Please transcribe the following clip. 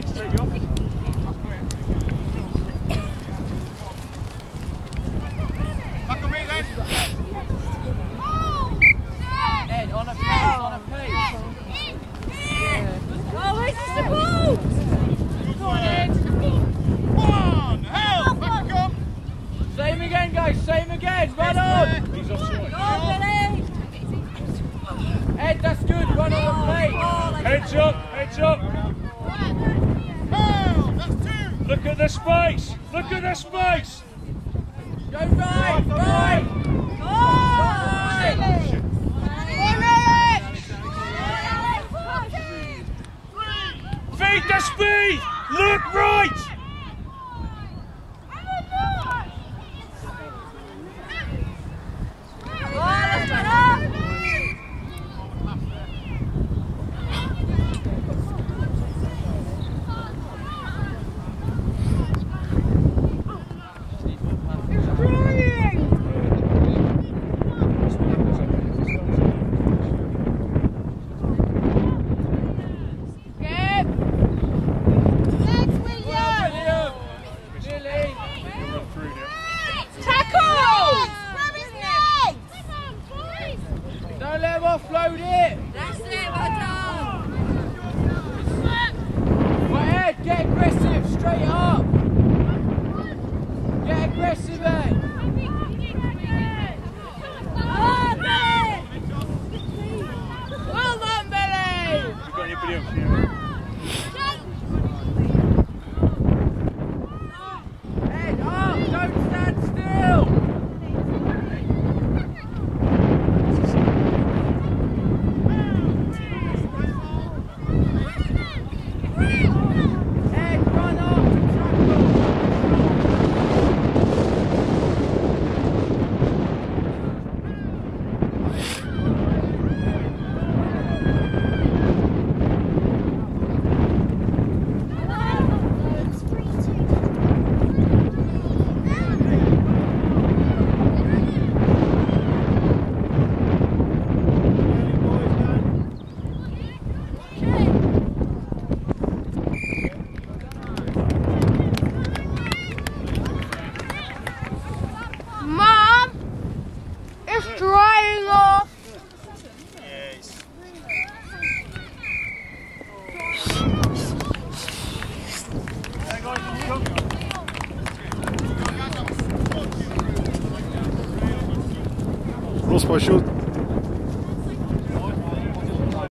Ed, on a pace, on a pace. Oh, where's the ball? Go on, Ed. One, help, back you come. Same again, guys, same again. Run on. He's offside. Go on, Billy. Ed, that's good. Run on the plate. Heads up, heads up. That's two. Look at the space. Look at the space. Go right, right. Feed the speed. Look right. Don't let him offload it! That's it, well done! Right, Ed, get aggressive, straight up! Get aggressive, Ed! Oh, Billy! Well done, Billy! Have you got anybody else here? Ed, up! Don't stand still! Mom, it's drying off. Yes. Rozpośród